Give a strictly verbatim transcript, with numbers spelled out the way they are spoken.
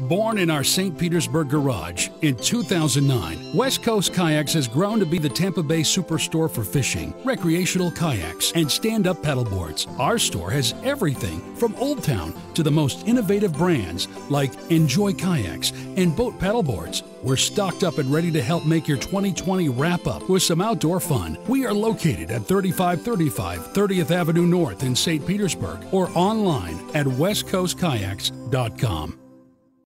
Born in our Saint Petersburg garage in two thousand nine, West Coast Kayaks has grown to be the Tampa Bay superstore for fishing, recreational kayaks, and stand-up paddleboards. Our store has everything from Old Town to the most innovative brands like Enjoy Kayaks and Boat Paddleboards. We're stocked up and ready to help make your twenty twenty wrap up with some outdoor fun. We are located at thirty-five thirty-five thirtieth Avenue North in Saint Petersburg or online at west coast kayaks dot com.